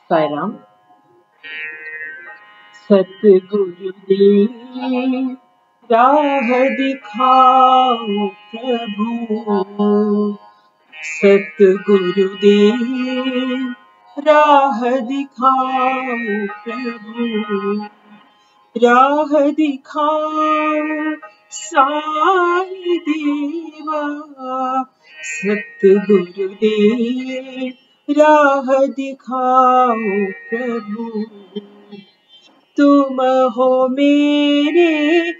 साईराम। सतगुरुदेव राह दिखाओ प्रभु, सतगुरुदेव राह दिखाओ प्रभु, राह दिखाओ साईं देवा। सतगुरुदेव राह दिखाओ प्रभु, तुम हो मेरे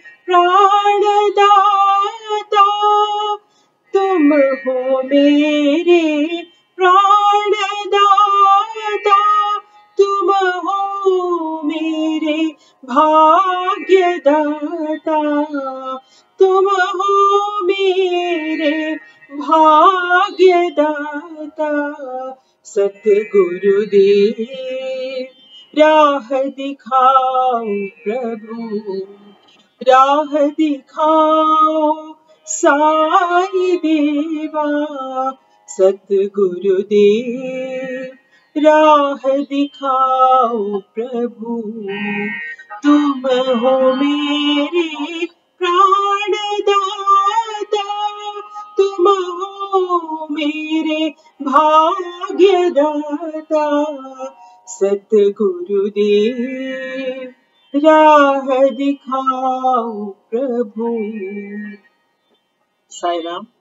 प्राणदाता, तुम हो मेरे प्राणदाता, तुम हो मेरे भाग्यदाता, तुम हो मेरे भाग्यदाता। सतगुरुदेव राह दिखाओ प्रभु, राह दिखाओ साईं देवा। सतगुरुदेव राह दिखाओ प्रभु, तुम हो मेरे प्राणदाता, तुम हो मेरे भाग्यदाता। सतगुरुदेव राह दिखाओ प्रभु। साईराम।